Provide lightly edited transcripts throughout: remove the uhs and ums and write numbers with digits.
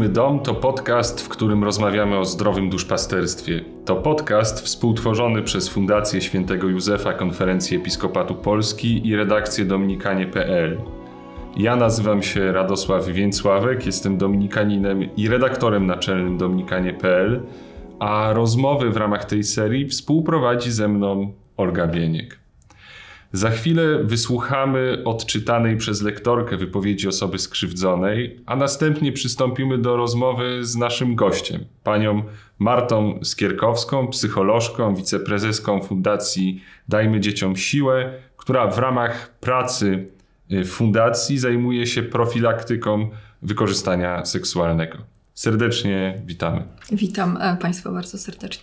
Dom to podcast, w którym rozmawiamy o zdrowym duszpasterstwie. To podcast współtworzony przez Fundację Świętego Józefa Konferencji Episkopatu Polski i redakcję dominikanie.pl. Ja nazywam się Radosław Więcławek, jestem dominikaninem i redaktorem naczelnym dominikanie.pl, a rozmowy w ramach tej serii współprowadzi ze mną Olga Bieniek. Za chwilę wysłuchamy odczytanej przez lektorkę wypowiedzi osoby skrzywdzonej, a następnie przystąpimy do rozmowy z naszym gościem, panią Martą Skierkowską, psycholożką, wiceprezeską Fundacji Dajmy Dzieciom Siłę, która w ramach pracy w fundacji zajmuje się profilaktyką wykorzystania seksualnego. Serdecznie witamy. Witam Państwa bardzo serdecznie.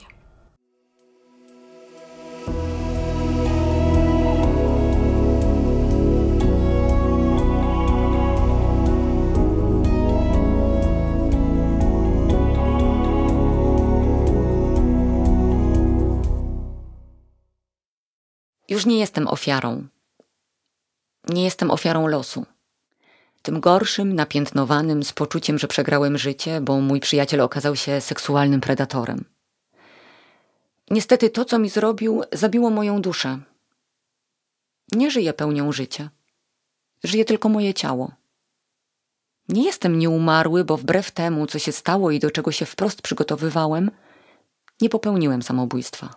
Już nie jestem ofiarą. Nie jestem ofiarą losu. Tym gorszym, napiętnowanym, z poczuciem, że przegrałem życie, bo mój przyjaciel okazał się seksualnym predatorem. Niestety to, co mi zrobił, zabiło moją duszę. Nie żyję pełnią życia. Żyje tylko moje ciało. Nie jestem nieumarły, bo wbrew temu, co się stało i do czego się wprost przygotowywałem, nie popełniłem samobójstwa.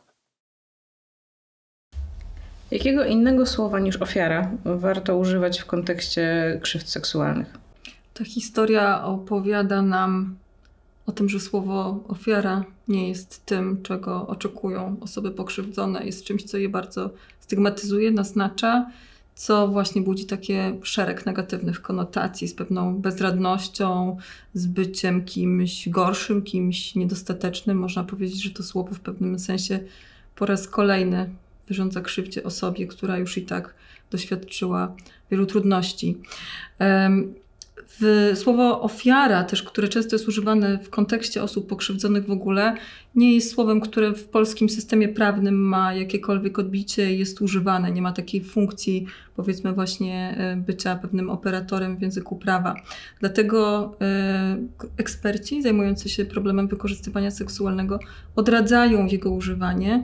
Jakiego innego słowa niż ofiara warto używać w kontekście krzywd seksualnych? Ta historia opowiada nam o tym, że słowo ofiara nie jest tym, czego oczekują osoby pokrzywdzone. Jest czymś, co je bardzo stygmatyzuje, naznacza, co właśnie budzi takie szereg negatywnych konotacji z pewną bezradnością, z byciem kimś gorszym, kimś niedostatecznym. Można powiedzieć, że to słowo w pewnym sensie po raz kolejny wyrządza krzywdzie osobie, która już i tak doświadczyła wielu trudności. Słowo ofiara też, które często jest używane w kontekście osób pokrzywdzonych w ogóle, nie jest słowem, które w polskim systemie prawnym ma jakiekolwiek odbicie i jest używane. Nie ma takiej funkcji, powiedzmy właśnie, bycia pewnym operatorem w języku prawa. Dlatego eksperci zajmujący się problemem wykorzystywania seksualnego odradzają jego używanie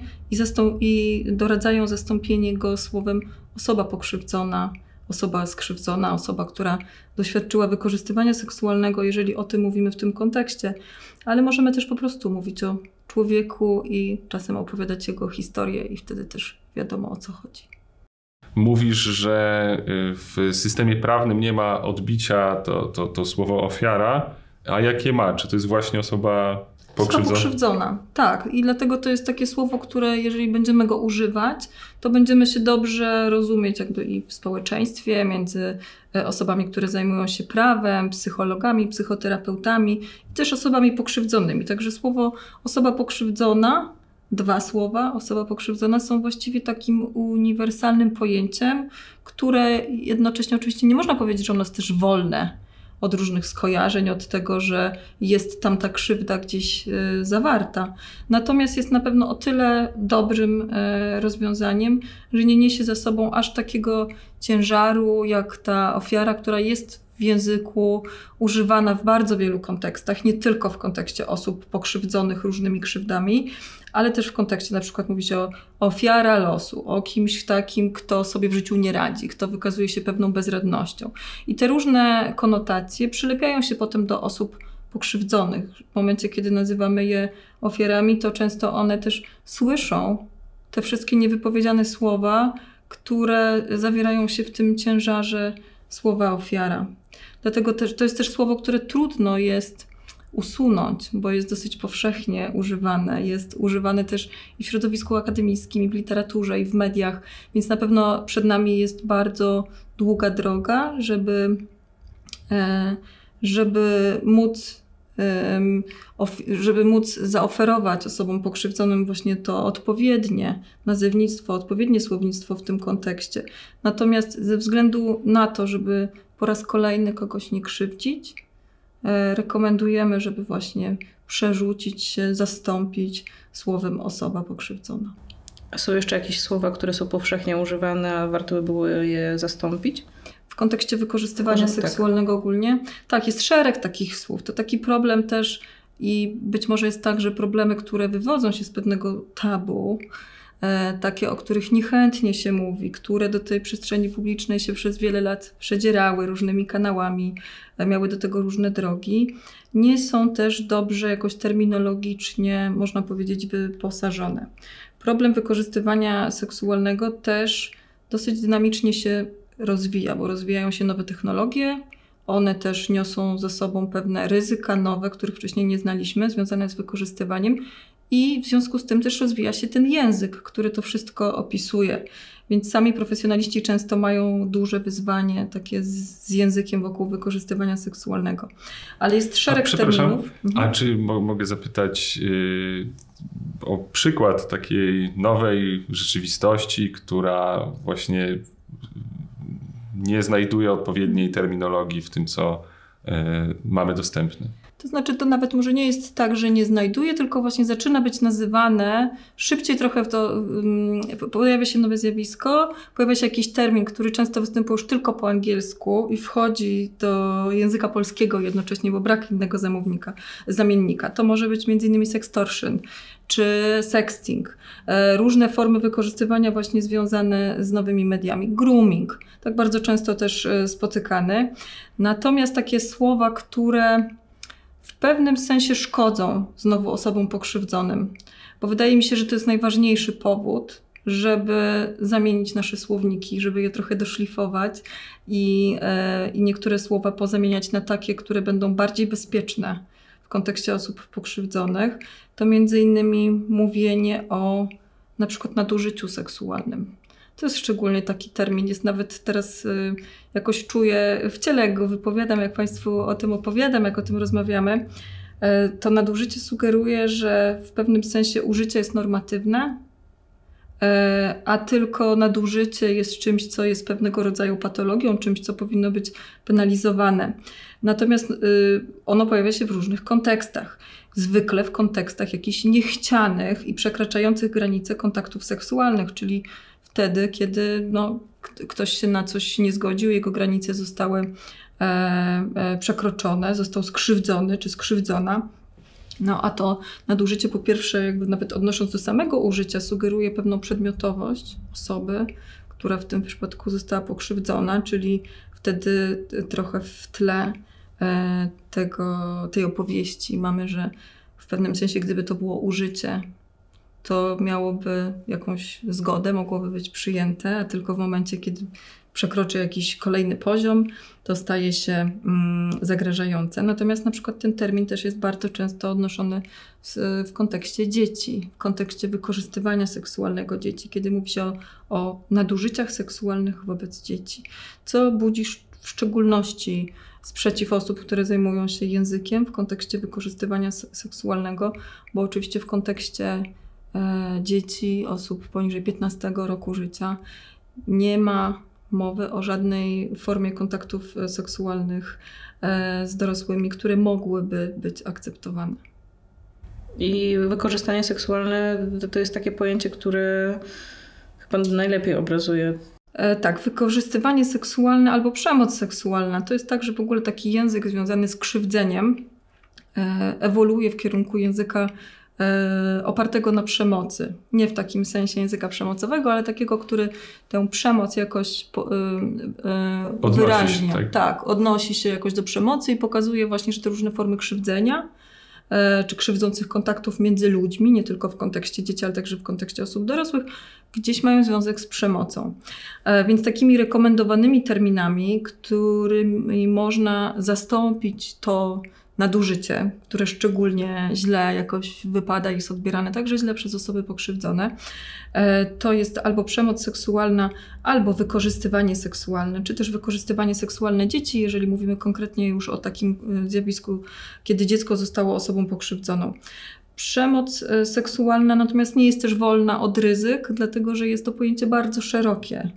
i doradzają zastąpienie go słowem osoba pokrzywdzona, osoba skrzywdzona, osoba, która doświadczyła wykorzystywania seksualnego, jeżeli o tym mówimy w tym kontekście. Ale możemy też po prostu mówić o człowieku i czasem opowiadać jego historię i wtedy też wiadomo, o co chodzi. Mówisz, że w systemie prawnym nie ma odbicia to słowo ofiara, a jakie ma? Czy to jest właśnie osoba pokrzywdzona? Tak. I dlatego to jest takie słowo, które jeżeli będziemy go używać, to będziemy się dobrze rozumieć jakby i w społeczeństwie, między osobami, które zajmują się prawem, psychologami, psychoterapeutami i też osobami pokrzywdzonymi. Także słowo osoba pokrzywdzona, dwa słowa, osoba pokrzywdzona są właściwie takim uniwersalnym pojęciem, które jednocześnie oczywiście nie można powiedzieć, że ono jest też wolne od różnych skojarzeń, od tego, że jest tam ta krzywda gdzieś zawarta. Natomiast jest na pewno o tyle dobrym rozwiązaniem, że nie niesie za sobą aż takiego ciężaru jak ta ofiara, która jest w języku używana w bardzo wielu kontekstach, nie tylko w kontekście osób pokrzywdzonych różnymi krzywdami, ale też w kontekście na przykład mówi się o ofiara losu, o kimś takim, kto sobie w życiu nie radzi, kto wykazuje się pewną bezradnością. I te różne konotacje przylepiają się potem do osób pokrzywdzonych. W momencie, kiedy nazywamy je ofiarami, to często one też słyszą te wszystkie niewypowiedziane słowa, które zawierają się w tym ciężarze słowa ofiara. Dlatego też, to jest też słowo, które trudno jest usunąć, bo jest dosyć powszechnie używane. Jest używane też i w środowisku akademickim, i w literaturze, i w mediach, więc na pewno przed nami jest bardzo długa droga, żeby móc zaoferować osobom pokrzywdzonym właśnie to odpowiednie nazewnictwo, odpowiednie słownictwo w tym kontekście. Natomiast ze względu na to, żeby po raz kolejny kogoś nie krzywdzić, rekomendujemy, żeby właśnie przerzucić się, zastąpić słowem osoba pokrzywdzona. A są jeszcze jakieś słowa, które są powszechnie używane, a warto by było je zastąpić? W w kontekście wykorzystywania seksualnego ogólnie. Tak, jest szereg takich słów. To taki problem też i być może jest tak, że problemy, które wywodzą się z pewnego tabu, takie, o których niechętnie się mówi, które do tej przestrzeni publicznej się przez wiele lat przedzierały różnymi kanałami, miały do tego różne drogi, nie są też dobrze jakoś terminologicznie, można powiedzieć, wyposażone. Problem wykorzystywania seksualnego też dosyć dynamicznie się rozwija, bo rozwijają się nowe technologie, one też niosą ze sobą pewne ryzyka nowe, których wcześniej nie znaliśmy, związane z wykorzystywaniem i w związku z tym też rozwija się ten język, który to wszystko opisuje. Więc sami profesjonaliści często mają duże wyzwanie takie z językiem wokół wykorzystywania seksualnego. Ale jest szereg terminów. A czy mogę zapytać o przykład takiej nowej rzeczywistości, która właśnie nie znajduje odpowiedniej terminologii w tym, co mamy dostępne? To znaczy, to nawet może nie jest tak, że nie znajduje, tylko właśnie zaczyna być nazywane, szybciej trochę pojawia się nowe zjawisko, pojawia się jakiś termin, który często występuje już tylko po angielsku i wchodzi do języka polskiego jednocześnie, bo brak innego zamiennika. To może być m.in. sextortion czy sexting, różne formy wykorzystywania właśnie związane z nowymi mediami, grooming, tak bardzo często też spotykany. Natomiast takie słowa, które w pewnym sensie szkodzą znowu osobom pokrzywdzonym, bo wydaje mi się, że to jest najważniejszy powód, żeby zamienić nasze słowniki, żeby je trochę doszlifować i niektóre słowa pozamieniać na takie, które będą bardziej bezpieczne w kontekście osób pokrzywdzonych. To między innymi mówienie o na przykład nadużyciu seksualnym. To jest szczególnie taki termin, jest nawet teraz jakoś czuję w ciele, jak go wypowiadam, jak Państwu o tym opowiadam, jak o tym rozmawiamy, to nadużycie sugeruje, że w pewnym sensie użycie jest normatywne, a tylko nadużycie jest czymś, co jest pewnego rodzaju patologią, czymś, co powinno być penalizowane. Natomiast ono pojawia się w różnych kontekstach. Zwykle w kontekstach jakichś niechcianych i przekraczających granice kontaktów seksualnych, czyli wtedy, kiedy ktoś się na coś nie zgodził, jego granice zostały przekroczone, został skrzywdzony czy skrzywdzona. A to nadużycie po pierwsze, jakby nawet odnosząc do samego użycia, sugeruje pewną przedmiotowość osoby, która w tym przypadku została pokrzywdzona, czyli wtedy trochę w tle tej opowieści mamy, że w pewnym sensie, gdyby to było użycie, to miałoby jakąś zgodę, mogłoby być przyjęte, a tylko w momencie, kiedy przekroczy jakiś kolejny poziom, to staje się zagrażające. Natomiast na przykład ten termin też jest bardzo często odnoszony w kontekście dzieci, w kontekście wykorzystywania seksualnego dzieci, kiedy mówi się o nadużyciach seksualnych wobec dzieci, co budzi w szczególności sprzeciw osób, które zajmują się językiem w kontekście wykorzystywania seksualnego, bo oczywiście w kontekście dzieci, osób poniżej 15 roku życia nie ma mowy o żadnej formie kontaktów seksualnych z dorosłymi, które mogłyby być akceptowane. I wykorzystanie seksualne to jest takie pojęcie, które chyba najlepiej obrazuje. Tak, wykorzystywanie seksualne albo przemoc seksualna to jest tak, że w ogóle taki język związany z krzywdzeniem ewoluuje w kierunku języka opartego na przemocy. Nie w takim sensie języka przemocowego, ale takiego, który tę przemoc jakoś wyraźnia. Tak, odnosi się jakoś do przemocy i pokazuje właśnie, że te różne formy krzywdzenia czy krzywdzących kontaktów między ludźmi, nie tylko w kontekście dzieci, ale także w kontekście osób dorosłych, gdzieś mają związek z przemocą. Więc takimi rekomendowanymi terminami, którymi można zastąpić to nadużycie, które szczególnie źle jakoś wypada i jest odbierane także źle przez osoby pokrzywdzone, to jest albo przemoc seksualna, albo wykorzystywanie seksualne, czy też wykorzystywanie seksualne dzieci, jeżeli mówimy konkretnie już o takim zjawisku, kiedy dziecko zostało osobą pokrzywdzoną. Przemoc seksualna natomiast nie jest też wolna od ryzyk, dlatego że jest to pojęcie bardzo szerokie.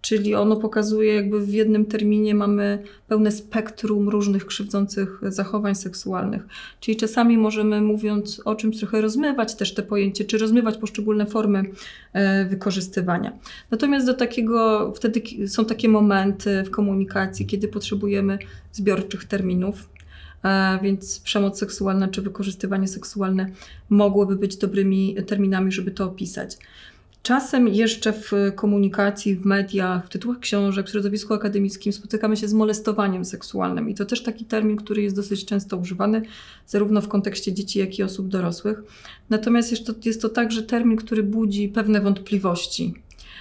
Czyli ono pokazuje, jakby w jednym terminie mamy pełne spektrum różnych krzywdzących zachowań seksualnych. Czyli czasami możemy, mówiąc o czymś, trochę rozmywać też te pojęcie, czy rozmywać poszczególne formy wykorzystywania. Natomiast wtedy są takie momenty w komunikacji, kiedy potrzebujemy zbiorczych terminów. Więc przemoc seksualna czy wykorzystywanie seksualne mogłyby być dobrymi terminami, żeby to opisać. Czasem jeszcze w komunikacji, w mediach, w tytułach książek, w środowisku akademickim spotykamy się z molestowaniem seksualnym. I to też taki termin, który jest dosyć często używany, zarówno w kontekście dzieci, jak i osób dorosłych. Natomiast jest to także termin, który budzi pewne wątpliwości.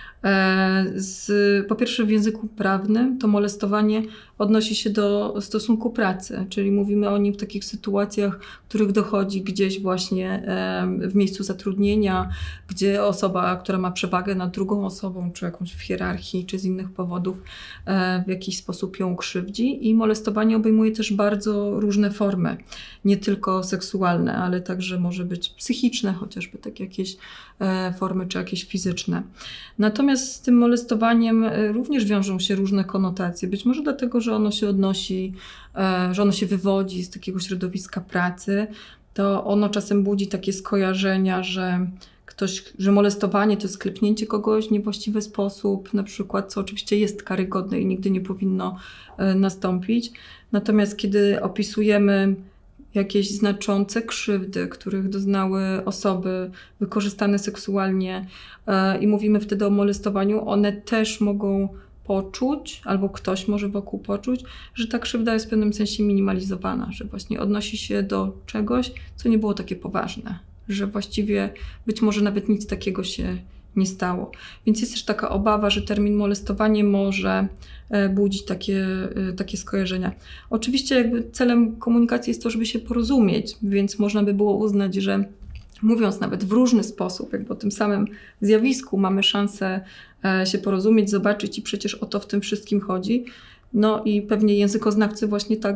Po pierwsze w języku prawnym to molestowanie odnosi się do stosunku pracy, czyli mówimy o nim w takich sytuacjach, w których dochodzi gdzieś właśnie w miejscu zatrudnienia, gdzie osoba, która ma przewagę nad drugą osobą, czy jakąś w hierarchii, czy z innych powodów w jakiś sposób ją krzywdzi. I molestowanie obejmuje też bardzo różne formy, nie tylko seksualne, ale także może być psychiczne, chociażby tak jakieś formy, czy jakieś fizyczne. Natomiast z tym molestowaniem również wiążą się różne konotacje. Być może dlatego, że ono się odnosi, że ono się wywodzi z takiego środowiska pracy, to ono czasem budzi takie skojarzenia, że molestowanie to jest klepnięcie kogoś w niewłaściwy sposób, na przykład, co oczywiście jest karygodne i nigdy nie powinno nastąpić. Natomiast kiedy opisujemy jakieś znaczące krzywdy, których doznały osoby wykorzystane seksualnie i mówimy wtedy o molestowaniu, one też mogą poczuć, albo ktoś może wokół poczuć, że ta krzywda jest w pewnym sensie minimalizowana, że właśnie odnosi się do czegoś, co nie było takie poważne, że właściwie być może nawet nic takiego się nie stało. Więc jest też taka obawa, że termin molestowanie może budzić takie skojarzenia. Oczywiście jakby celem komunikacji jest to, żeby się porozumieć, więc można by było uznać, że mówiąc nawet w różny sposób, jakby o tym samym zjawisku mamy szansę się porozumieć, zobaczyć i przecież o to w tym wszystkim chodzi. No i pewnie językoznawcy właśnie tak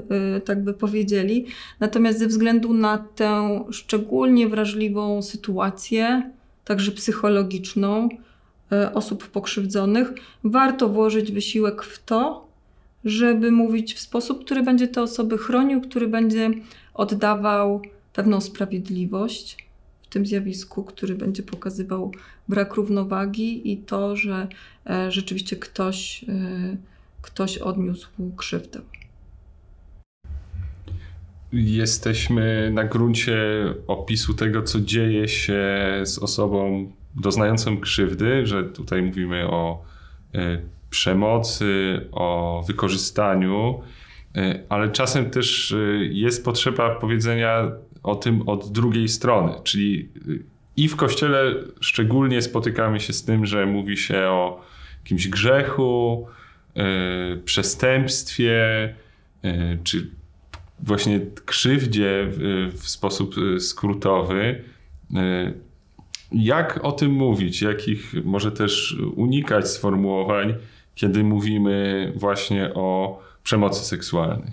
by powiedzieli. Natomiast ze względu na tę szczególnie wrażliwą sytuację, także psychologiczną osób pokrzywdzonych, warto włożyć wysiłek w to, żeby mówić w sposób, który będzie te osoby chronił, który będzie oddawał pewną sprawiedliwość w tym zjawisku, który będzie pokazywał brak równowagi i to, że rzeczywiście ktoś odniósł krzywdę. Jesteśmy na gruncie opisu tego, co dzieje się z osobą doznającą krzywdy, że tutaj mówimy o przemocy, o wykorzystaniu, ale czasem też jest potrzeba powiedzenia o tym od drugiej strony, czyli i w Kościele szczególnie spotykamy się z tym, że mówi się o jakimś grzechu, przestępstwie, czy właśnie krzywdzie w sposób skrótowy. Jak o tym mówić? Jakich może też unikać sformułowań, kiedy mówimy właśnie o przemocy seksualnej?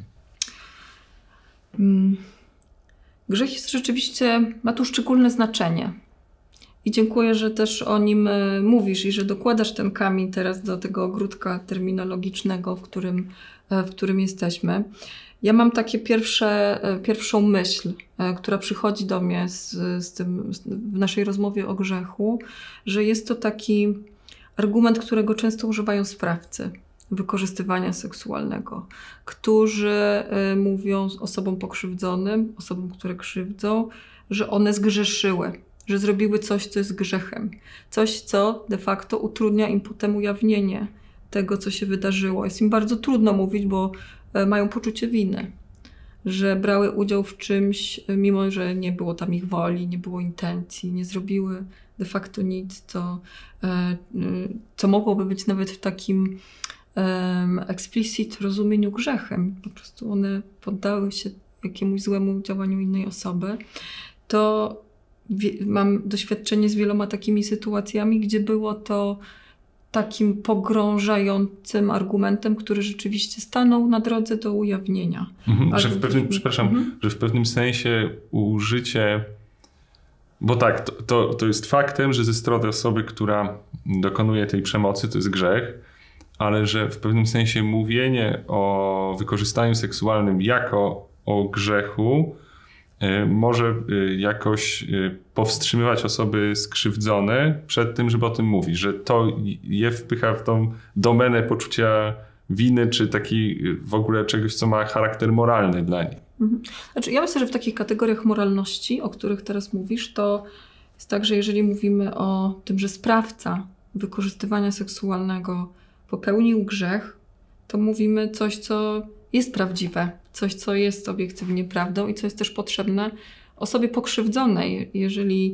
Grzech jest rzeczywiście, ma tu szczególne znaczenie. I dziękuję, że też o nim mówisz i że dokładasz ten kamień teraz do tego ogródka terminologicznego, w którym jesteśmy. Ja mam takie pierwszą myśl, która przychodzi do mnie w naszej rozmowie o grzechu, że jest to taki argument, którego często używają sprawcy wykorzystywania seksualnego, którzy mówią osobom pokrzywdzonym, osobom, które krzywdzą, że one zgrzeszyły, że zrobiły coś, co jest grzechem. Coś, co de facto utrudnia im potem ujawnienie tego, co się wydarzyło. Jest im bardzo trudno mówić, bo mają poczucie winy, że brały udział w czymś, mimo że nie było tam ich woli, nie było intencji, nie zrobiły de facto nic, co mogłoby być nawet w takim explicit rozumieniu grzechem. Po prostu one poddały się jakiemuś złemu działaniu innej osoby. To mam doświadczenie z wieloma takimi sytuacjami, gdzie było to takim pogrążającym argumentem, który rzeczywiście stanął na drodze do ujawnienia. Że w pewnym sensie użycie Bo tak, to jest faktem, że ze strony osoby, która dokonuje tej przemocy, to jest grzech, ale że w pewnym sensie mówienie o wykorzystaniu seksualnym jako o grzechu może jakoś powstrzymywać osoby skrzywdzone przed tym, żeby o tym mówić, że to je wpycha w tą domenę poczucia winy, czy taki w ogóle czegoś, co ma charakter moralny dla nich. Znaczy, ja myślę, że w takich kategoriach moralności, o których teraz mówisz, to jest tak, że jeżeli mówimy o tym, że sprawca wykorzystywania seksualnego popełnił grzech, to mówimy coś, co jest prawdziwe, coś, co jest obiektywnie prawdą i co jest też potrzebne osobie pokrzywdzonej, jeżeli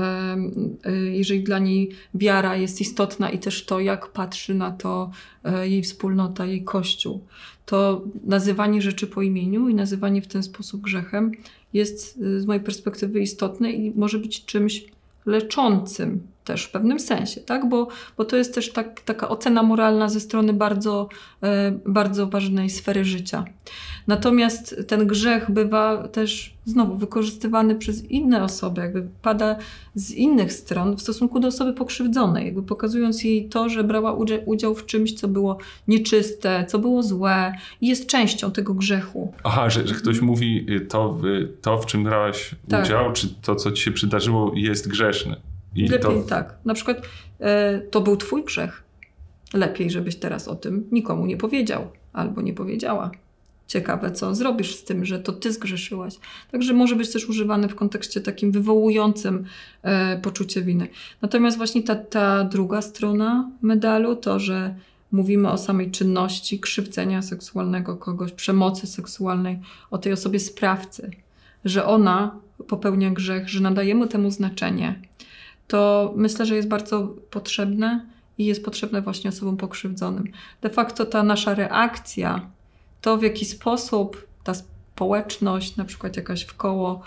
dla niej wiara jest istotna i też to, jak patrzy na to jej wspólnota, jej kościół. To nazywanie rzeczy po imieniu i nazywanie w ten sposób grzechem jest z mojej perspektywy istotne i może być czymś leczącym też w pewnym sensie, tak? Bo to jest też taka ocena moralna ze strony bardzo, bardzo ważnej sfery życia. Natomiast ten grzech bywa też znowu wykorzystywany przez inne osoby, jakby pada z innych stron w stosunku do osoby pokrzywdzonej, jakby pokazując jej to, że brała udział w czymś, co było nieczyste, co było złe i jest częścią tego grzechu. Aha, że ktoś mówi to, w czym brałaś udział, czy to, co ci się przydarzyło, jest grzeszne. I lepiej tak. Na przykład to był twój grzech. Lepiej, żebyś teraz o tym nikomu nie powiedział albo nie powiedziała. Ciekawe, co zrobisz z tym, że to ty zgrzeszyłaś. Także może być też używany w kontekście takim wywołującym poczucie winy. Natomiast właśnie ta druga strona medalu, to, że mówimy o samej czynności krzywdzenia seksualnego kogoś, przemocy seksualnej, o tej osobie sprawcy, że ona popełnia grzech, że nadajemy temu znaczenie, to myślę, że jest bardzo potrzebne i jest potrzebne właśnie osobom pokrzywdzonym. De facto ta nasza reakcja, to w jaki sposób ta społeczność, na przykład jakaś w koło,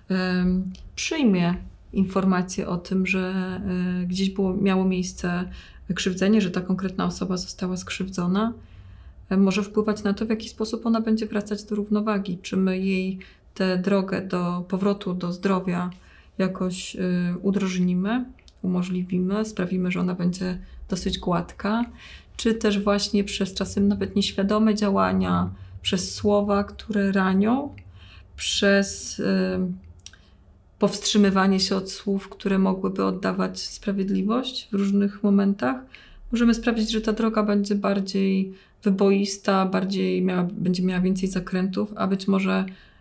przyjmie informację o tym, że gdzieś miało miejsce krzywdzenie, że ta konkretna osoba została skrzywdzona, może wpływać na to, w jaki sposób ona będzie wracać do równowagi. Czy my jej tę drogę do powrotu do zdrowia jakoś udrożnimy, umożliwimy, sprawimy, że ona będzie dosyć gładka, czy też właśnie przez czasem nawet nieświadome działania, przez słowa, które ranią, przez powstrzymywanie się od słów, które mogłyby oddawać sprawiedliwość w różnych momentach, możemy sprawić, że ta droga będzie bardziej wyboista, będzie miała więcej zakrętów, a być może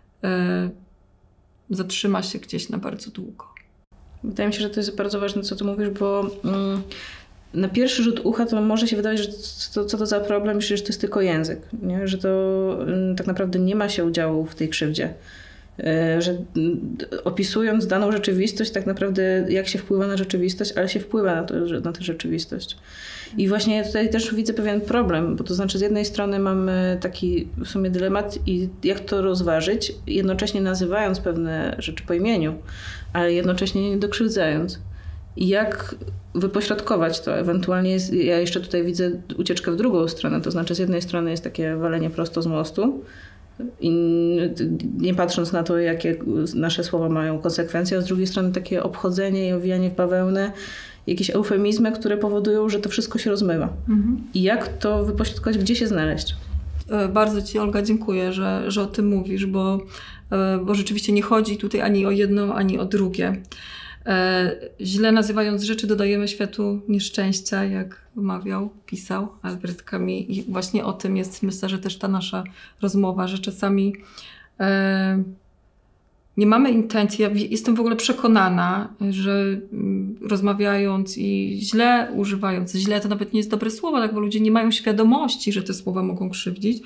zatrzyma się gdzieś na bardzo długo. Wydaje mi się, że to jest bardzo ważne, co tu mówisz, bo na pierwszy rzut ucha to może się wydawać, że co to za problem, że to jest tylko język, nie? Że to tak naprawdę nie ma się udziału w tej krzywdzie. Że opisując daną rzeczywistość, tak naprawdę jak się wpływa na rzeczywistość, ale się wpływa na tę rzeczywistość. I właśnie tutaj też widzę pewien problem, bo to znaczy z jednej strony mamy taki w sumie dylemat i jak to rozważyć, jednocześnie nazywając pewne rzeczy po imieniu, ale jednocześnie nie dokrzywdzając. I jak wypośrodkować to? Ewentualnie ja jeszcze tutaj widzę ucieczkę w drugą stronę, to znaczy z jednej strony jest takie walenie prosto z mostu, i nie patrząc na to, jakie nasze słowa mają konsekwencje, a z drugiej strony takie obchodzenie i owijanie w bawełnę, jakieś eufemizmy, które powodują, że to wszystko się rozmywa. I jak to wypośrodkować, gdzie się znaleźć? Bardzo Ci, Olga, dziękuję, że o tym mówisz, bo rzeczywiście nie chodzi tutaj ani o jedno, ani o drugie. Źle nazywając rzeczy, dodajemy światu nieszczęścia, jak pisał Albert Camus. I właśnie o tym jest, myślę, że też ta nasza rozmowa, że czasami nie mamy intencji. Ja jestem w ogóle przekonana, że rozmawiając i źle używając, źle to nawet nie jest dobre słowo, tak, bo ludzie nie mają świadomości, że te słowa mogą krzywdzić,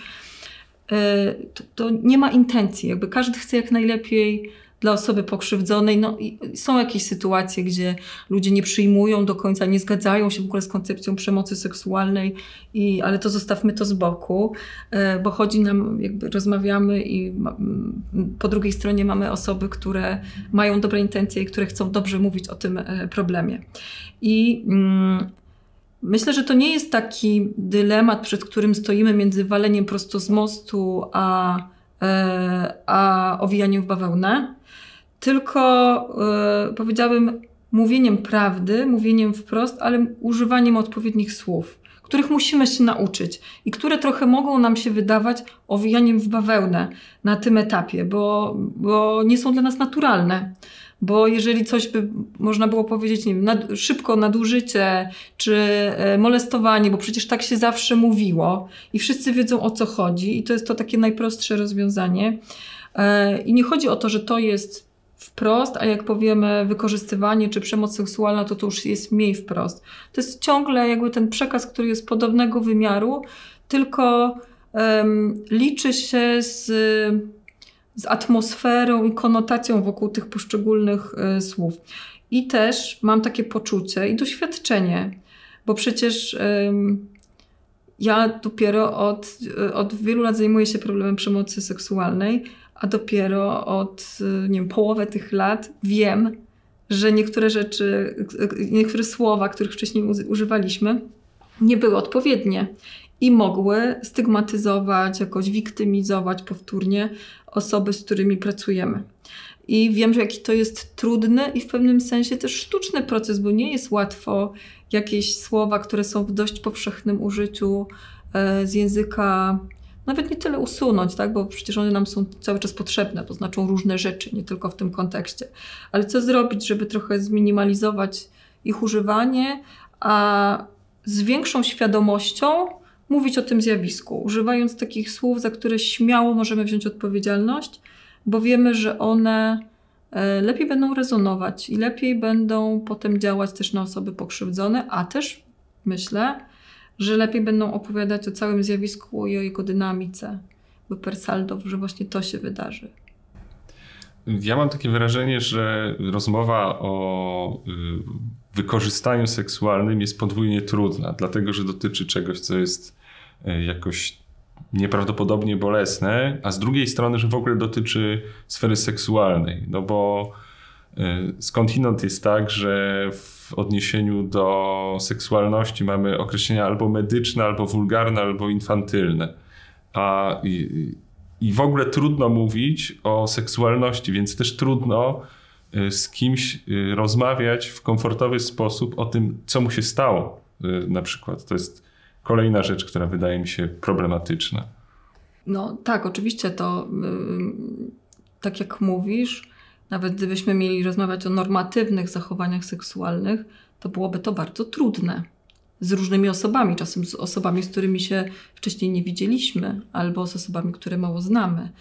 to nie ma intencji. Jakby każdy chce jak najlepiej dla osoby pokrzywdzonej. No, i są jakieś sytuacje, gdzie ludzie nie przyjmują do końca, nie zgadzają się w ogóle z koncepcją przemocy seksualnej, ale to zostawmy to z boku, bo chodzi nam, jakby rozmawiamy i po drugiej stronie mamy osoby, które mają dobre intencje i które chcą dobrze mówić o tym problemie. I myślę, że to nie jest taki dylemat, przed którym stoimy między waleniem prosto z mostu, a owijaniem w bawełnę. tylko powiedziałabym mówieniem prawdy, mówieniem wprost, ale używaniem odpowiednich słów, których musimy się nauczyć i które trochę mogą nam się wydawać owijaniem w bawełnę na tym etapie, bo nie są dla nas naturalne. Bo jeżeli coś by można było powiedzieć, nie wiem, szybko nadużycie czy molestowanie, bo przecież tak się zawsze mówiło i wszyscy wiedzą, o co chodzi i to jest to takie najprostsze rozwiązanie. I nie chodzi o to, że to jest wprost, a jak powiemy wykorzystywanie czy przemoc seksualna, to już jest mniej wprost. To jest ciągle jakby ten przekaz, który jest podobnego wymiaru, tylko liczy się z atmosferą i konotacją wokół tych poszczególnych słów. I też mam takie poczucie i doświadczenie, bo przecież ja dopiero od wielu lat zajmuję się problemem przemocy seksualnej, a dopiero od nie wiem, połowy tych lat wiem, że niektóre rzeczy, niektóre słowa, których wcześniej używaliśmy, nie były odpowiednie i mogły stygmatyzować, jakoś wiktymizować powtórnie osoby, z którymi pracujemy. I wiem, że jaki to jest trudny i w pewnym sensie też sztuczny proces, bo nie jest łatwo jakieś słowa, które są w dość powszechnym użyciu z języka, nawet nie tyle usunąć, tak? Bo przecież one nam są cały czas potrzebne, bo znaczą różne rzeczy, nie tylko w tym kontekście. Ale co zrobić, żeby trochę zminimalizować ich używanie, a z większą świadomością mówić o tym zjawisku, używając takich słów, za które śmiało możemy wziąć odpowiedzialność, bo wiemy, że one lepiej będą rezonować i lepiej będą potem działać też na osoby pokrzywdzone, a też myślę, że lepiej będą opowiadać o całym zjawisku i o jego dynamice, bo per saldo, że właśnie to się wydarzy. Ja mam takie wrażenie, że rozmowa o wykorzystaniu seksualnym jest podwójnie trudna, dlatego że dotyczy czegoś, co jest jakoś nieprawdopodobnie bolesne, a z drugiej strony, że w ogóle dotyczy sfery seksualnej. No bo skądinąd jest tak, że w odniesieniu do seksualności mamy określenia albo medyczne, albo wulgarne, albo infantylne. I w ogóle trudno mówić o seksualności, więc też trudno z kimś rozmawiać w komfortowy sposób o tym, co mu się stało. Na przykład to jest kolejna rzecz, która wydaje mi się problematyczna. No tak, oczywiście to tak jak mówisz, nawet gdybyśmy mieli rozmawiać o normatywnych zachowaniach seksualnych, to byłoby to bardzo trudne. Z różnymi osobami, czasem z osobami, z którymi się wcześniej nie widzieliśmy, albo z osobami, które mało znamy.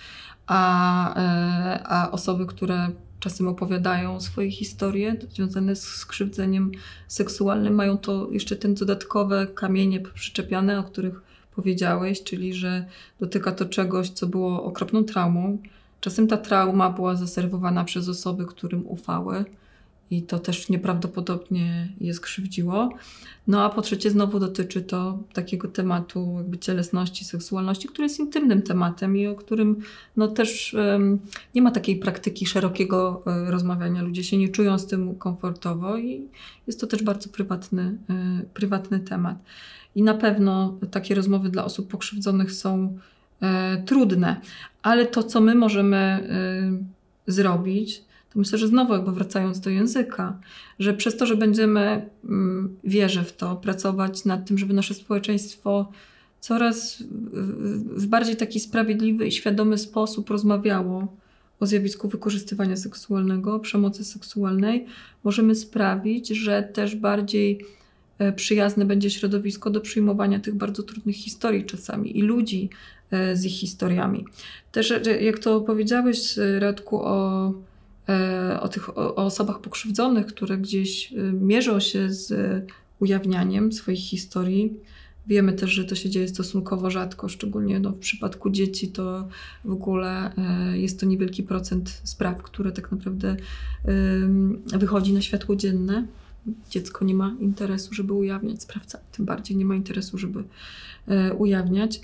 A osoby, które czasem opowiadają swoje historie związane z skrzywdzeniem seksualnym, mają to jeszcze te dodatkowe kamienie przyczepiane, o których powiedziałeś, czyli że dotyka to czegoś, co było okropną traumą. Czasem ta trauma była zaserwowana przez osoby, którym ufały i to też nieprawdopodobnie je skrzywdziło. No a po trzecie znowu dotyczy to takiego tematu jakby cielesności, seksualności, który jest intymnym tematem i o którym no też nie ma takiej praktyki szerokiego rozmawiania. Ludzie się nie czują z tym komfortowo i jest to też bardzo prywatny temat. I na pewno takie rozmowy dla osób pokrzywdzonych są trudne, ale to, co my możemy zrobić, to myślę, że znowu jakby wracając do języka, że przez to, że będziemy, wierzę w to, pracować nad tym, żeby nasze społeczeństwo coraz w bardziej taki sprawiedliwy i świadomy sposób rozmawiało o zjawisku wykorzystywania seksualnego, przemocy seksualnej, możemy sprawić, że też bardziej przyjazne będzie środowisko do przyjmowania tych bardzo trudnych historii czasami i ludzi z ich historiami. Też jak to powiedziałeś, Radku, o osobach pokrzywdzonych, które gdzieś mierzą się z ujawnianiem swoich historii. Wiemy też, że to się dzieje stosunkowo rzadko, szczególnie w przypadku dzieci to w ogóle jest to niewielki procent spraw, które tak naprawdę wychodzi na światło dzienne. Dziecko nie ma interesu, żeby ujawniać, sprawca tym bardziej nie ma interesu, żeby ujawniać.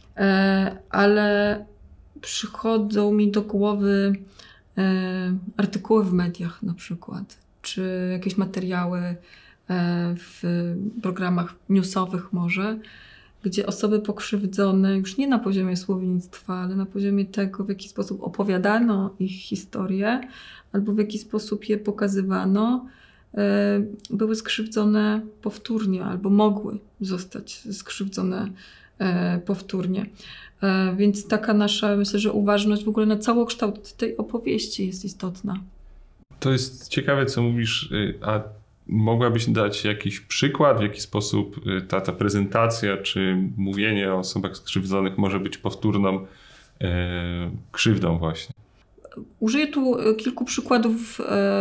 Ale przychodzą mi do głowy artykuły w mediach na przykład, czy jakieś materiały w programach newsowych może, gdzie osoby pokrzywdzone już nie na poziomie słownictwa, ale na poziomie tego, w jaki sposób opowiadano ich historię albo w jaki sposób je pokazywano, były skrzywdzone powtórnie albo mogły zostać skrzywdzone powtórnie. Więc taka nasza, myślę, że uważność w ogóle na całokształt tej opowieści jest istotna. To jest ciekawe, co mówisz, a mogłabyś dać jakiś przykład, w jaki sposób ta prezentacja czy mówienie o osobach skrzywdzonych może być powtórną krzywdą właśnie? Użyję tu kilku przykładów,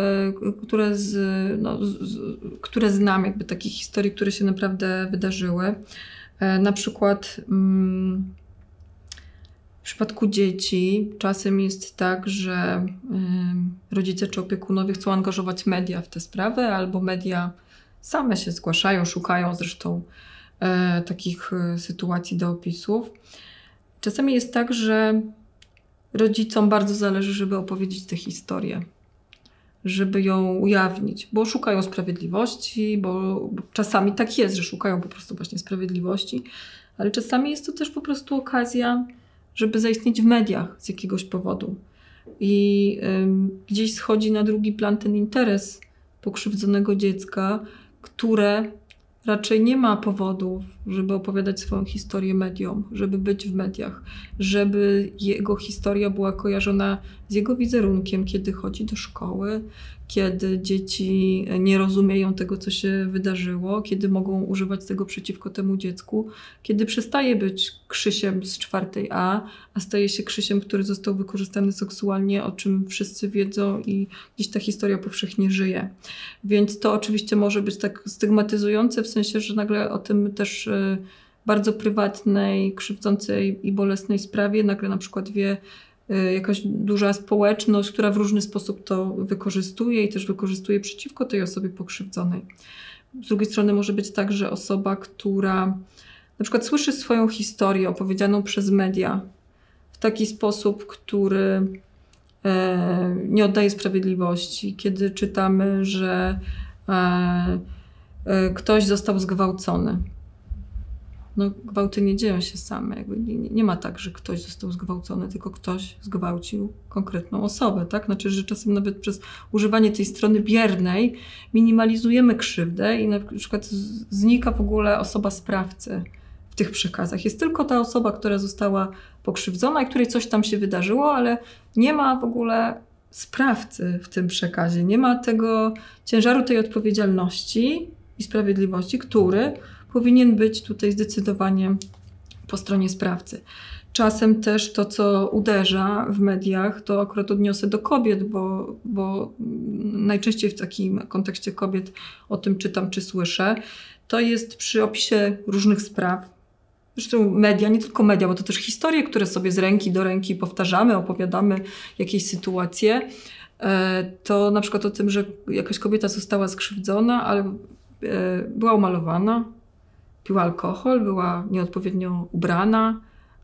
które znam, jakby takich historii, które się naprawdę wydarzyły. Na przykład w przypadku dzieci czasem jest tak, że rodzice czy opiekunowie chcą angażować media w tę sprawę, albo media same się zgłaszają, szukają zresztą takich sytuacji do opisów. Czasami jest tak, że rodzicom bardzo zależy, żeby opowiedzieć tę historię, żeby ją ujawnić, bo szukają sprawiedliwości, bo czasami tak jest, że szukają po prostu właśnie sprawiedliwości, ale czasami jest to też po prostu okazja, żeby zaistnieć w mediach z jakiegoś powodu. I gdzieś schodzi na drugi plan ten interes pokrzywdzonego dziecka, które raczej nie ma powodów, żeby opowiadać swoją historię mediom, żeby być w mediach, żeby jego historia była kojarzona z jego wizerunkiem, kiedy chodzi do szkoły, kiedy dzieci nie rozumieją tego, co się wydarzyło, kiedy mogą używać tego przeciwko temu dziecku, kiedy przestaje być Krzysiem z 4A, a staje się Krzysiem, który został wykorzystany seksualnie, o czym wszyscy wiedzą i gdzieś ta historia powszechnie żyje. Więc to oczywiście może być tak stygmatyzujące, w sensie, że nagle o tym też bardzo prywatnej, krzywdzącej i bolesnej sprawie nagle na przykład wie jakaś duża społeczność, która w różny sposób to wykorzystuje i też wykorzystuje przeciwko tej osobie pokrzywdzonej. Z drugiej strony może być tak, że osoba, która na przykład słyszy swoją historię opowiedzianą przez media w taki sposób, który nie oddaje sprawiedliwości, kiedy czytamy, że ktoś został zgwałcony. No, gwałty nie dzieją się same. Jakby nie ma tak, że ktoś został zgwałcony, tylko ktoś zgwałcił konkretną osobę. Tak? Znaczy, że czasem nawet przez używanie tej strony biernej minimalizujemy krzywdę i na przykład znika w ogóle osoba sprawcy w tych przekazach. Jest tylko ta osoba, która została pokrzywdzona i której coś tam się wydarzyło, ale nie ma w ogóle sprawcy w tym przekazie. Nie ma tego ciężaru tej odpowiedzialności i sprawiedliwości, który powinien być tutaj zdecydowanie po stronie sprawcy. Czasem też to, co uderza w mediach, to akurat odniosę do kobiet, bo najczęściej w takim kontekście kobiet o tym czytam czy słyszę. To jest przy opisie różnych spraw. Zresztą media, nie tylko media, bo to też historie, które sobie z ręki do ręki powtarzamy, opowiadamy jakieś sytuacje. To na przykład o tym, że jakaś kobieta została skrzywdzona, ale była umalowana, piła alkohol, była nieodpowiednio ubrana,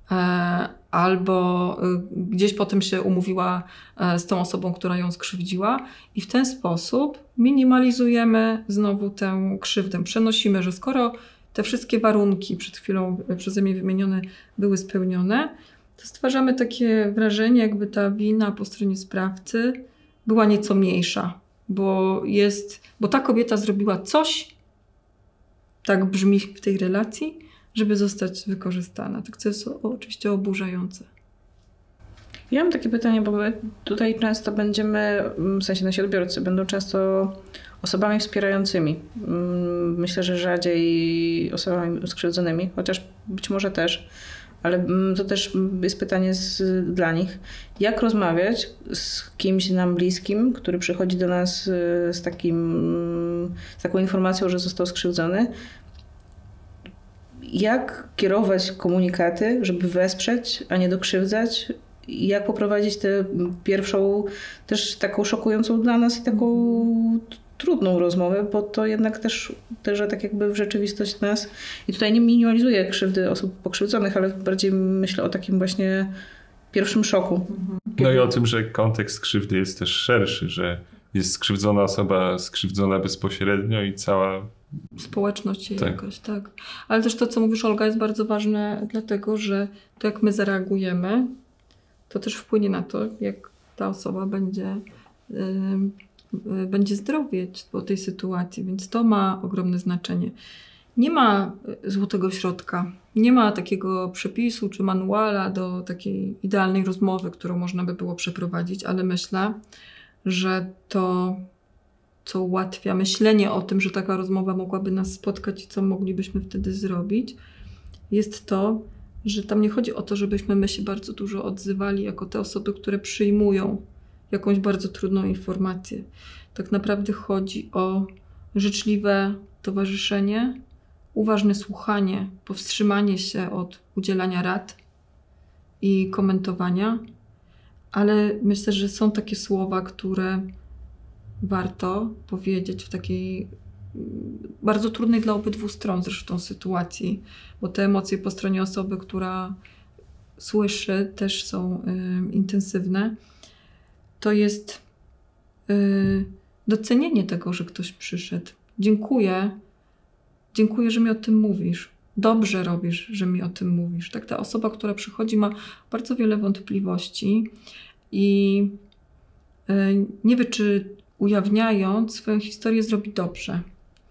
albo gdzieś potem się umówiła z tą osobą, która ją skrzywdziła i w ten sposób minimalizujemy znowu tę krzywdę. Przenosimy, że skoro te wszystkie warunki przed chwilą przeze mnie wymienione były spełnione, to stwarzamy takie wrażenie, jakby ta wina po stronie sprawcy była nieco mniejsza, bo ta kobieta zrobiła coś, tak brzmi w tej relacji, żeby zostać wykorzystana. Tak, to jest oczywiście oburzające. Ja mam takie pytanie, bo my tutaj często będziemy, w sensie nasi odbiorcy, będą często osobami wspierającymi. Myślę, że rzadziej osobami skrzywdzonymi, chociaż być może też, ale to też jest pytanie dla nich. Jak rozmawiać z kimś nam bliskim, który przychodzi do nas z taką informacją, że został skrzywdzony? Jak kierować komunikaty, żeby wesprzeć, a nie dokrzywdzać? Jak poprowadzić tę pierwszą, też taką szokującą dla nas i taką trudną rozmowę, bo to jednak też tak jakby w rzeczywistość nas, i tutaj nie minimalizuję krzywdy osób pokrzywdzonych, ale bardziej myślę o takim właśnie pierwszym szoku. No i o tym, że kontekst krzywdy jest też szerszy, że jest skrzywdzona osoba, skrzywdzona bezpośrednio i cała społeczność tak. Jakaś, tak. Ale też to, co mówisz, Olga, jest bardzo ważne, dlatego że to, jak my zareagujemy, to też wpłynie na to, jak ta osoba będzie zdrowieć po tej sytuacji, więc to ma ogromne znaczenie. Nie ma złotego środka, nie ma takiego przepisu czy manuala do takiej idealnej rozmowy, którą można by było przeprowadzić, ale myślę, że to, co ułatwia myślenie o tym, że taka rozmowa mogłaby nas spotkać i co moglibyśmy wtedy zrobić, jest to, że tam nie chodzi o to, żebyśmy my się bardzo dużo odzywali jako te osoby, które przyjmują jakąś bardzo trudną informację. Tak naprawdę chodzi o życzliwe towarzyszenie, uważne słuchanie, powstrzymanie się od udzielania rad i komentowania, ale myślę, że są takie słowa, które warto powiedzieć w takiej bardzo trudnej dla obydwu stron zresztą sytuacji, bo te emocje po stronie osoby, która słyszy, też są intensywne. To jest docenienie tego, że ktoś przyszedł. Dziękuję, że mi o tym mówisz. Dobrze robisz, że mi o tym mówisz. Tak, ta osoba, która przychodzi, ma bardzo wiele wątpliwości i nie wie, czy ujawniając swoją historię zrobi dobrze.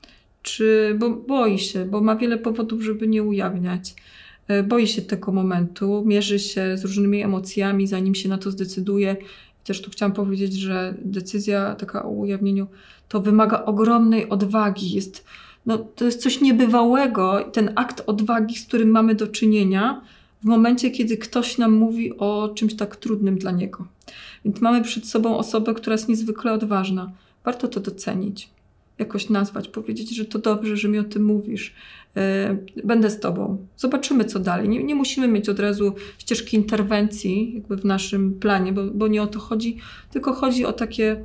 Bo boi się, bo ma wiele powodów, żeby nie ujawniać. Boi się tego momentu, mierzy się z różnymi emocjami, zanim się na to zdecyduje. I też tu chciałam powiedzieć, że decyzja taka o ujawnieniu to wymaga ogromnej odwagi. To jest coś niebywałego, ten akt odwagi, z którym mamy do czynienia w momencie, kiedy ktoś nam mówi o czymś tak trudnym dla niego. Więc mamy przed sobą osobę, która jest niezwykle odważna. Warto to docenić, jakoś nazwać, powiedzieć, że to dobrze, że mi o tym mówisz. Będę z tobą. Zobaczymy, co dalej. Nie musimy mieć od razu ścieżki interwencji jakby w naszym planie, bo nie o to chodzi, tylko chodzi o takie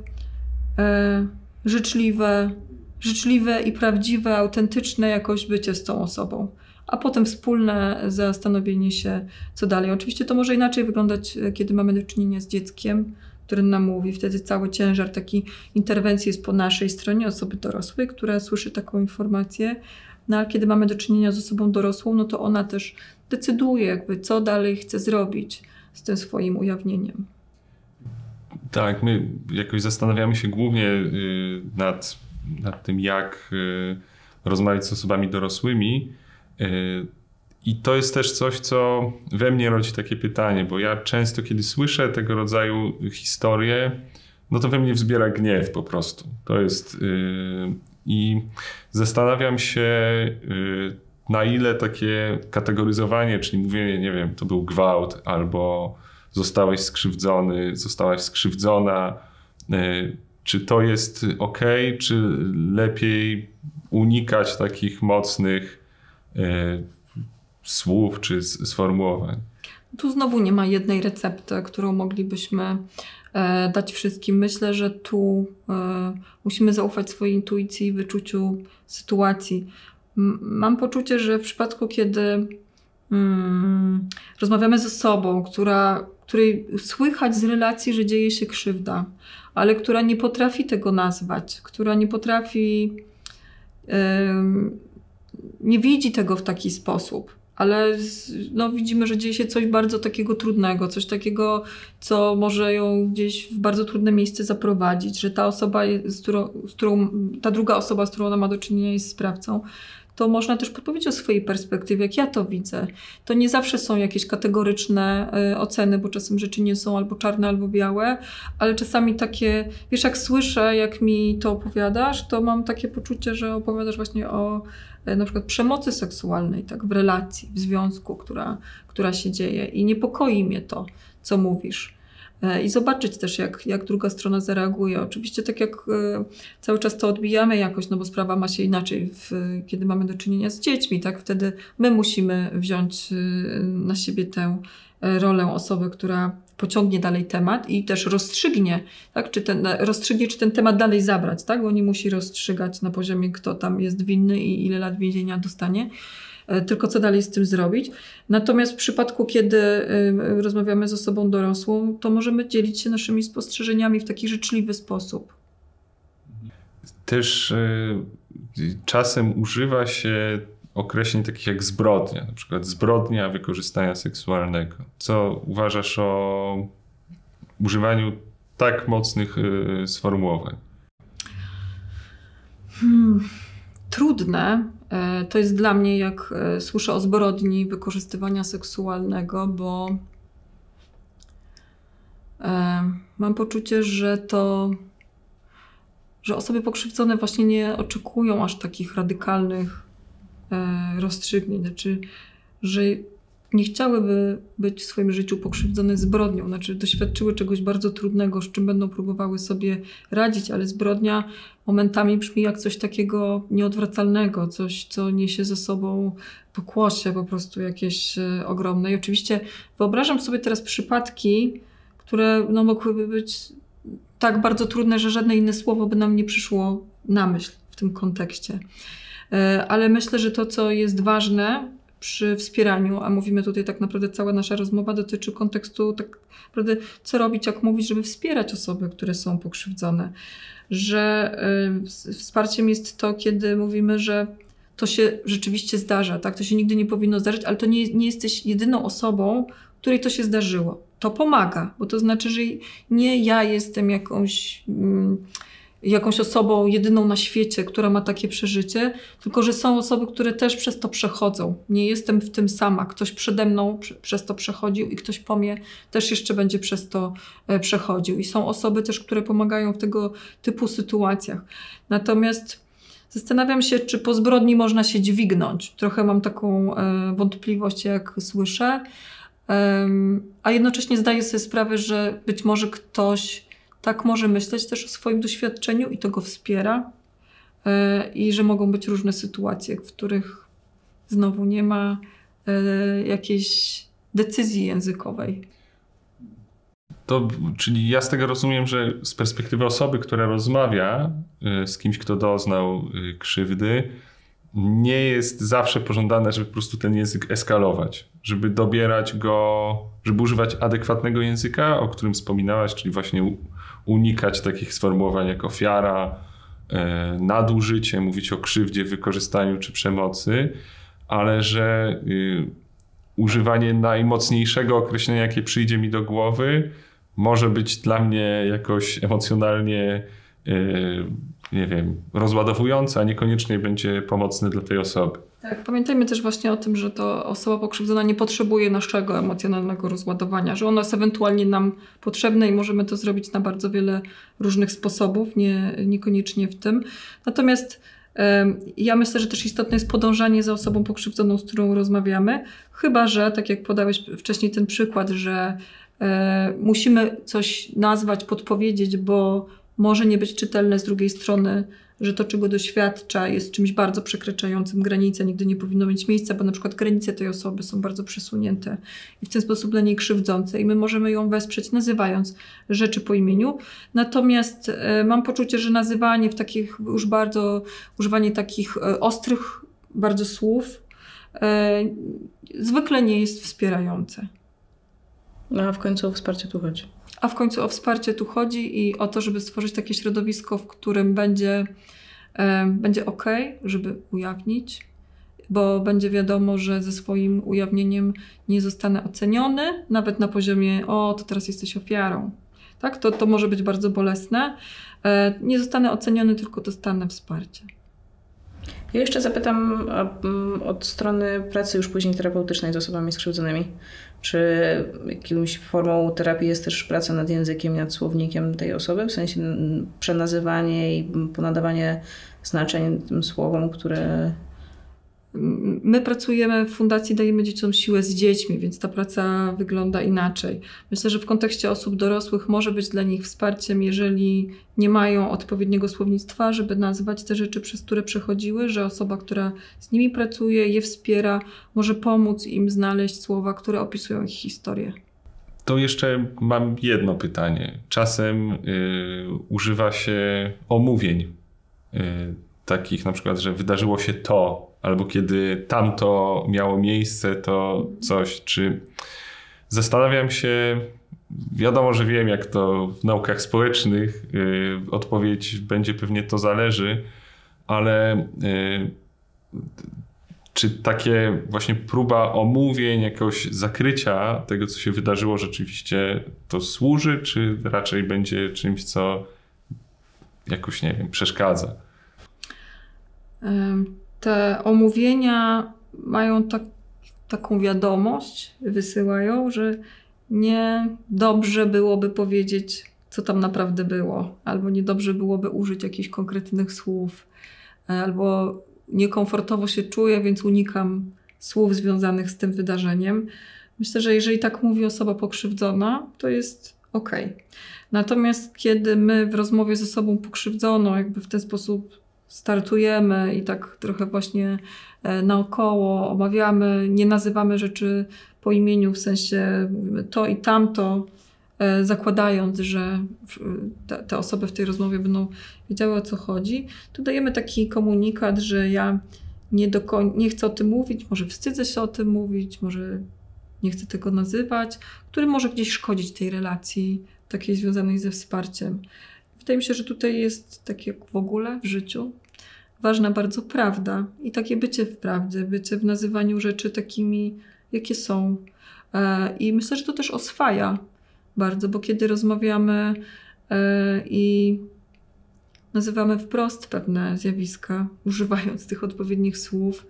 życzliwe i prawdziwe, autentyczne jakoś bycie z tą osobą. A potem wspólne zastanowienie się, co dalej. Oczywiście to może inaczej wyglądać, kiedy mamy do czynienia z dzieckiem, które nam mówi. Wtedy cały ciężar takiej interwencji jest po naszej stronie, osoby dorosłej, która słyszy taką informację. No ale kiedy mamy do czynienia z osobą dorosłą, no to ona też decyduje, jakby co dalej chce zrobić z tym swoim ujawnieniem. Tak, my jakoś zastanawiamy się głównie nad tym, jak rozmawiać z osobami dorosłymi. I to jest też coś, co we mnie rodzi takie pytanie, bo ja często, kiedy słyszę tego rodzaju historie, no to we mnie wzbiera gniew po prostu. To jest... I zastanawiam się, na ile takie kategoryzowanie, czyli mówienie, nie wiem, to był gwałt, albo zostałeś skrzywdzony, zostałaś skrzywdzona, czy to jest okej, czy lepiej unikać takich mocnych słów czy sformułowań? Tu znowu nie ma jednej recepty, którą moglibyśmy dać wszystkim. Myślę, że tu musimy zaufać swojej intuicji i wyczuciu sytuacji. Mam poczucie, że w przypadku, kiedy rozmawiamy ze osobą, której słychać z relacji, że dzieje się krzywda, ale która nie potrafi tego nazwać, która nie potrafi, nie widzi tego w taki sposób, ale widzimy, że dzieje się coś bardzo takiego trudnego, coś takiego, co może ją gdzieś w bardzo trudne miejsce zaprowadzić, że ta osoba, ta druga osoba, z którą ona ma do czynienia, jest sprawcą, to można też podpowiedzieć o swojej perspektywie, jak ja to widzę. To nie zawsze są jakieś kategoryczne oceny, bo czasem rzeczy nie są albo czarne, albo białe, ale czasami takie, wiesz, jak słyszę, jak mi to opowiadasz, to mam takie poczucie, że opowiadasz właśnie o na przykład przemocy seksualnej, tak, w relacji, w związku, która się dzieje i niepokoi mnie to, co mówisz. I zobaczyć też, jak druga strona zareaguje. Oczywiście tak jak cały czas to odbijamy jakoś, no bo sprawa ma się inaczej, kiedy mamy do czynienia z dziećmi, tak? Wtedy my musimy wziąć na siebie tę rolę osoby, która pociągnie dalej temat i też rozstrzygnie, tak? Czy ten temat dalej zabrać, tak? Bo nie musi rozstrzygać na poziomie, kto tam jest winny i ile lat więzienia dostanie, tylko co dalej z tym zrobić. Natomiast w przypadku, kiedy rozmawiamy z osobą dorosłą, to możemy dzielić się naszymi spostrzeżeniami w taki życzliwy sposób. też czasem używa się określeń takich jak zbrodnia, na przykład zbrodnia wykorzystania seksualnego. Co uważasz o używaniu tak mocnych sformułowań? Trudne to jest dla mnie, jak słyszę o zbrodni wykorzystywania seksualnego, bo mam poczucie, że osoby pokrzywdzone właśnie nie oczekują aż takich radykalnych rozstrzygnięć, znaczy, że nie chciałyby być w swoim życiu pokrzywdzone zbrodnią, znaczy doświadczyły czegoś bardzo trudnego, z czym będą próbowały sobie radzić, ale zbrodnia momentami brzmi jak coś takiego nieodwracalnego, coś, co niesie ze sobą pokłosie po prostu jakieś ogromne. I oczywiście wyobrażam sobie teraz przypadki, które mogłyby być tak bardzo trudne, że żadne inne słowo by nam nie przyszło na myśl w tym kontekście. Ale myślę, że to, co jest ważne przy wspieraniu, a mówimy tutaj tak naprawdę, cała nasza rozmowa dotyczy kontekstu tak naprawdę, co robić, jak mówić, żeby wspierać osoby, które są pokrzywdzone. Że wsparciem jest to, kiedy mówimy, że to się rzeczywiście zdarza, tak? To się nigdy nie powinno zdarzyć, ale to nie jesteś jedyną osobą, której to się zdarzyło. To pomaga, bo to znaczy, że nie ja jestem jakąś osobą jedyną na świecie, która ma takie przeżycie, tylko że są osoby, które też przez to przechodzą. Nie jestem w tym sama. Ktoś przede mną przez to przechodził i ktoś po mnie też jeszcze będzie przez to przechodził. I są osoby też, które pomagają w tego typu sytuacjach. Natomiast zastanawiam się, czy po zbrodni można się dźwignąć. Trochę mam taką wątpliwość, jak słyszę. A jednocześnie zdaję sobie sprawę, że być może ktoś tak może myśleć też o swoim doświadczeniu i to go wspiera. I że mogą być różne sytuacje, w których znowu nie ma jakiejś decyzji językowej. Czyli ja z tego rozumiem, że z perspektywy osoby, która rozmawia z kimś, kto doznał krzywdy, nie jest zawsze pożądane, żeby po prostu ten język eskalować, żeby dobierać go, żeby używać adekwatnego języka, o którym wspominałaś, czyli właśnie unikać takich sformułowań jak ofiara, nadużycie, mówić o krzywdzie, wykorzystaniu czy przemocy, ale że używanie najmocniejszego określenia, jakie przyjdzie mi do głowy, może być dla mnie jakoś emocjonalnie, nie wiem, rozładowujące, a niekoniecznie będzie pomocne dla tej osoby. Tak, pamiętajmy też właśnie o tym, że to osoba pokrzywdzona nie potrzebuje naszego emocjonalnego rozładowania, że ono jest ewentualnie nam potrzebne i możemy to zrobić na bardzo wiele różnych sposobów, niekoniecznie w tym. Natomiast ja myślę, że też istotne jest podążanie za osobą pokrzywdzoną, z którą rozmawiamy, chyba że, tak jak podałeś wcześniej ten przykład, że musimy coś nazwać, podpowiedzieć, bo może nie być czytelne z drugiej strony, że to, czego doświadcza, jest czymś bardzo przekraczającym granicę, nigdy nie powinno mieć miejsca, bo na przykład granice tej osoby są bardzo przesunięte i w ten sposób dla niej krzywdzące i my możemy ją wesprzeć, nazywając rzeczy po imieniu. Natomiast mam poczucie, że nazywanie w takich już bardzo, używanie takich ostrych bardzo słów zwykle nie jest wspierające. No a w końcu o wsparcie tu chodzi. A w końcu o wsparcie tu chodzi i o to, żeby stworzyć takie środowisko, w którym będzie okej, żeby ujawnić, bo będzie wiadomo, że ze swoim ujawnieniem nie zostanę oceniony, nawet na poziomie to teraz jesteś ofiarą. Tak? To może być bardzo bolesne. Nie zostanę oceniony, tylko dostanę wsparcie. Ja jeszcze zapytam od strony pracy już później terapeutycznej z osobami skrzywdzonymi. Czy jakąś formą terapii jest też praca nad językiem, nad słownikiem tej osoby? W sensie przenazywanie i ponadawanie znaczeń tym słowom, które... My pracujemy w fundacji, dajemy dzieciom siłę z dziećmi, więc ta praca wygląda inaczej. Myślę, że w kontekście osób dorosłych może być dla nich wsparciem, jeżeli nie mają odpowiedniego słownictwa, żeby nazwać te rzeczy, przez które przechodziły, że osoba, która z nimi pracuje, je wspiera, może pomóc im znaleźć słowa, które opisują ich historię. To jeszcze mam jedno pytanie. Czasem używa się omówień takich na przykład, że wydarzyło się to, albo kiedy tamto miało miejsce, to coś. Czy zastanawiam się, wiadomo, że wiem, jak to w naukach społecznych, odpowiedź będzie pewnie to zależy, ale czy takie właśnie próba omówień, jakiegoś zakrycia tego, co się wydarzyło, rzeczywiście to służy, czy raczej będzie czymś, co jakoś, nie wiem, przeszkadza? Te omówienia mają taką wiadomość, wysyłają, że nie dobrze byłoby powiedzieć, co tam naprawdę było, albo niedobrze byłoby użyć jakichś konkretnych słów, albo niekomfortowo się czuję, więc unikam słów związanych z tym wydarzeniem. Myślę, że jeżeli tak mówi osoba pokrzywdzona, to jest okej. Natomiast kiedy my w rozmowie z osobą pokrzywdzoną jakby w ten sposób startujemy i tak trochę właśnie naokoło omawiamy, nie nazywamy rzeczy po imieniu, w sensie to i tamto, zakładając, że te osoby w tej rozmowie będą wiedziały, o co chodzi, to dajemy taki komunikat, że ja nie chcę o tym mówić, może wstydzę się o tym mówić, może nie chcę tego nazywać, który może gdzieś szkodzić tej relacji takiej związanej ze wsparciem. Wydaje mi się, że tutaj jest, tak jak w ogóle w życiu, ważna bardzo prawda i takie bycie w prawdzie, bycie w nazywaniu rzeczy takimi, jakie są. I myślę, że to też oswaja bardzo, bo kiedy rozmawiamy i nazywamy wprost pewne zjawiska, używając tych odpowiednich słów,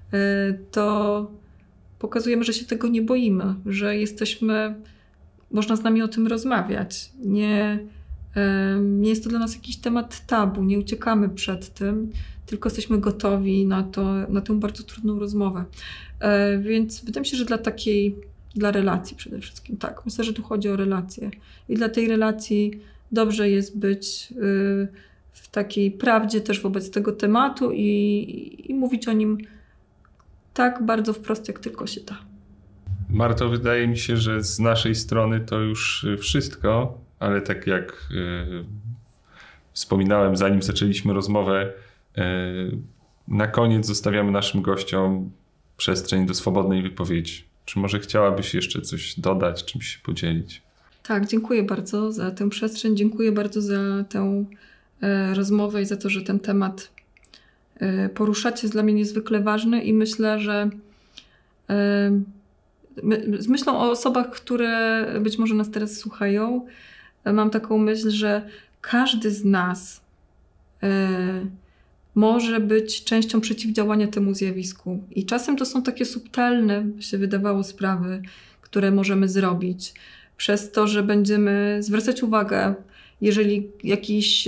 to pokazujemy, że się tego nie boimy, że można z nami o tym rozmawiać. Nie jest to dla nas jakiś temat tabu, nie uciekamy przed tym, tylko jesteśmy gotowi na tę bardzo trudną rozmowę. Więc wydaje mi się, że dla relacji przede wszystkim, tak. Myślę, że tu chodzi o relacje. I dla tej relacji dobrze jest być w takiej prawdzie też wobec tego tematu i mówić o nim tak bardzo wprost, jak tylko się da. Marto, wydaje mi się, że z naszej strony to już wszystko, ale tak jak wspominałem, zanim zaczęliśmy rozmowę, na koniec zostawiamy naszym gościom przestrzeń do swobodnej wypowiedzi. Czy może chciałabyś jeszcze coś dodać, czymś się podzielić? Tak, dziękuję bardzo za tę przestrzeń, dziękuję bardzo za tę rozmowę i za to, że ten temat poruszacie, jest dla mnie niezwykle ważny i myślę, że z myślą o osobach, które być może nas teraz słuchają, mam taką myśl, że każdy z nas może być częścią przeciwdziałania temu zjawisku. I czasem to są takie subtelne, się wydawało, sprawy, które możemy zrobić przez to, że będziemy zwracać uwagę, jeżeli jakieś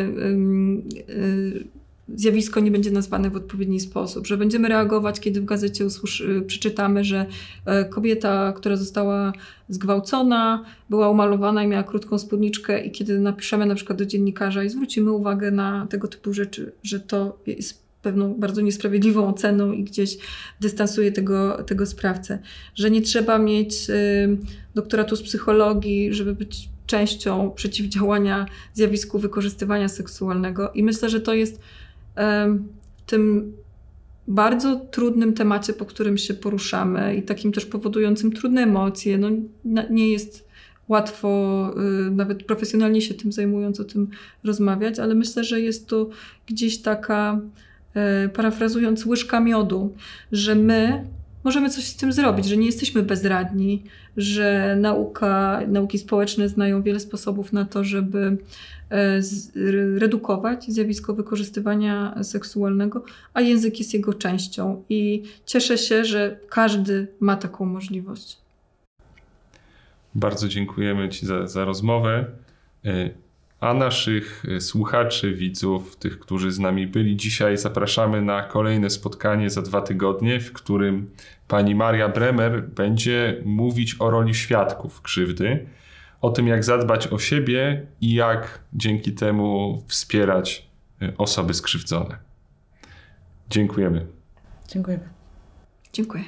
zjawisko nie będzie nazwane w odpowiedni sposób, że będziemy reagować, kiedy w gazecie przeczytamy, że kobieta, która została zgwałcona, była umalowana i miała krótką spódniczkę i kiedy napiszemy na przykład do dziennikarza i zwrócimy uwagę na tego typu rzeczy, że to jest pewną bardzo niesprawiedliwą oceną i gdzieś dystansuje tego sprawcę. Że nie trzeba mieć doktoratu z psychologii, żeby być częścią przeciwdziałania zjawisku wykorzystywania seksualnego. I myślę, że to jest w tym bardzo trudnym temacie, po którym się poruszamy i takim też powodującym trudne emocje. No, nie jest łatwo, nawet profesjonalnie się tym zajmując, o tym rozmawiać, ale myślę, że jest to gdzieś taka, parafrazując, łyżka miodu, że my możemy coś z tym zrobić, że nie jesteśmy bezradni, że nauki społeczne znają wiele sposobów na to, żeby redukować zjawisko wykorzystywania seksualnego, a język jest jego częścią i cieszę się, że każdy ma taką możliwość. Bardzo dziękujemy Ci za rozmowę, a naszych słuchaczy, widzów, tych, którzy z nami byli dzisiaj, zapraszamy na kolejne spotkanie za 2 tygodnie, w którym pani Maria Bremer będzie mówić o roli świadków krzywdy, o tym, jak zadbać o siebie i jak dzięki temu wspierać osoby skrzywdzone. Dziękujemy. Dziękujemy. Dziękuję.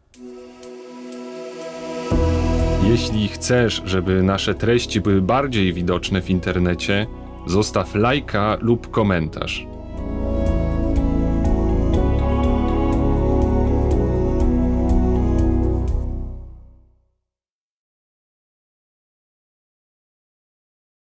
Jeśli chcesz, żeby nasze treści były bardziej widoczne w internecie, zostaw lajka lub komentarz.